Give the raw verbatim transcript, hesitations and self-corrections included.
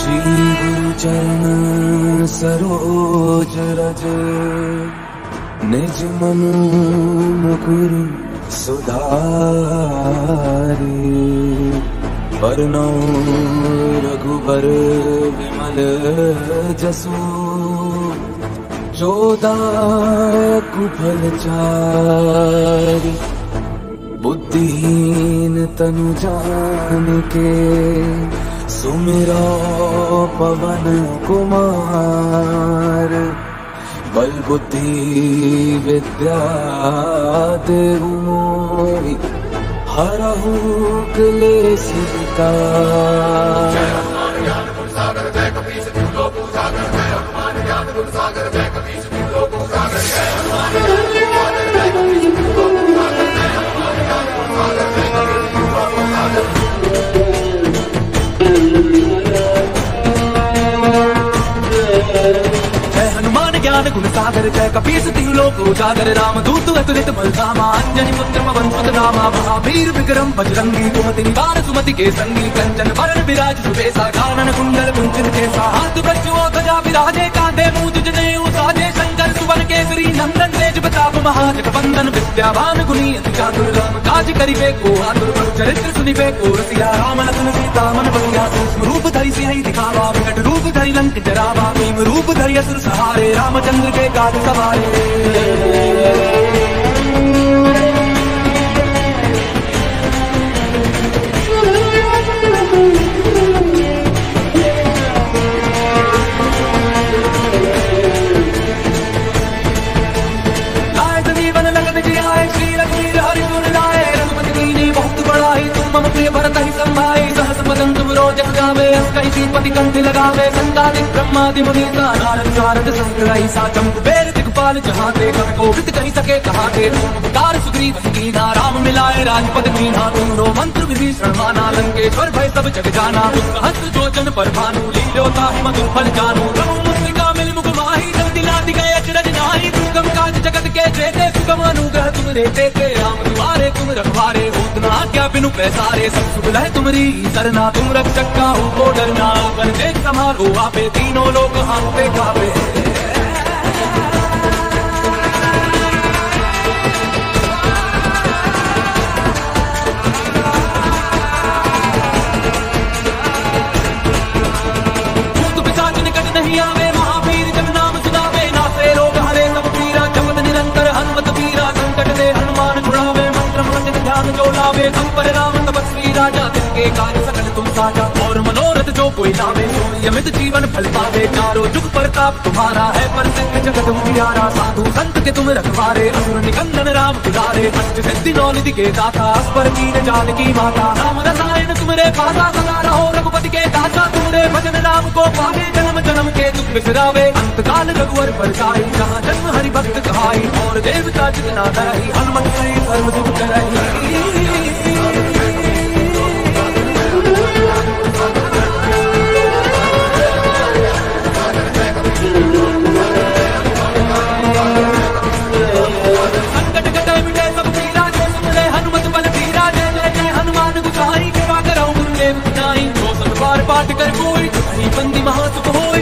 श्री गुरु चरण सरोज रज, निज मन मुकुर सुधारे। वरनौ रघुबर विमल जसु, जोदायक फल चारि। बुद्धिहीन तनु जानिके, सुमिरो पवन कुमार। बल बुद्धि विद्या देहु मोहि, हरहु क्लेश विकार। ज्ञान गुण सागर जय कपीस तिहु लोक उजागर। राम दूत अतुलित बल धामा, अंजनी पुत्र पवन सुत नामा। महावीर विक्रम बजरंगी, कुमति निवार सुमति के संगी। कंचन वरण विराज सुबेसा, कानन कुंडल कुंचित केसा। हाथ वज्र ध्वजा विराजे, कांधे मूंज जनेऊ साजे। शंकर सुवन केसरी नंदन, तेज प्रताप महाजगवंदन। विद्यावान गुणी अति चातुर, राम काज करिबे को आतुर। चरित्र सुनिबे को रसिया, राम लखन सीता मन बसिया। सूक्ष्म रूप धरि सिंह दिखावा, विकट रूप धरि लंक जरावा। भीम रूप धरि असुर सहारे, रामचंद्र के काज सवारे। लाए जीवन लगन जियाए, श्री रघुवीर हरि गुण लाए। रघुपति कीन्ही बहुत बड़ाई, तुम मम प्रिय भरत ही संभाई। सहस बदन तुम रोजक गावे, अस कहि श्रीपति कंठ लगावे। संतादिक ब्रह्मादि मुनीसा, नारद नारद सहित रहीसा। चंपू बेर दिखपाल जहाँ ते, कवि कोविद कहि सके कहाँ ते। उपकार सुग्रीव कीन्हा, राम मिलाए राजपद कीन्हा। तीनों मंत्र विभीषण माना, लंकेश्वर भय सब जग जाना। सहस्त्र जोजन पर भानु, लील्यो ताहि मधुर फल जानू। प्रभु मुद्रिका मिल मुख माही, जब दिलाति गए अचरज नाहि। दुर्गम काज जगत के जेते, सुगम अनुग्रह तुम रे तेते। राम दुआरे तुम रखवारे, होत न आज्ञा बिनु पैसारे। सब सुख लहै तुमरी सरना, तुम रक्षक काहू को डरना। कर देख समारो आपे, तीनों लोक हांकते कापे। नहीं आवे, महावीर जब नाम सुनावे। नासे रोग हरे सब पीरा, जपत निरंतर हनुमत वीरा। संकट दे हनुमान छुड़ावे, मंत्र मुकुट ध्यान जो लावे। तुम पर राम तपस्वी राजा, तिनके कार्य सकल तुम साजा। और मनोरथ जो कोई लावे, सोई अमित जीवन फल पावे। चारों जुग प्रताप तुम्हारा है, प्रसिद्ध जगत उजियारा। साधु संत के तुम रखवारे, असुर निकंदन राम दुलारे। अष्ट सिद्धि नौ निधि के दाता, अस्पर कीन जानकी माता। राम रसायन तुमरे पासा, सदा रहो रघुपति के दाता। तुमरे भजन नाम को पावे, जन्म जन्म के दुख बिसरावे। अंतकाल रघुवर पर जाई, जहाँ जन्म हरि भक्त कहाई। और देवता जितना दरही, हनुमत से सर्व सुख करही। संकट कटे मिटे सब पीरा, जो सुमरे हनुमत बल धीरा। जय जय जय हनुमान गुसाई, कृपा करौ गुरुदेव नाई। जो सब बार पाठ कर कोई, बंदी महासुख होई।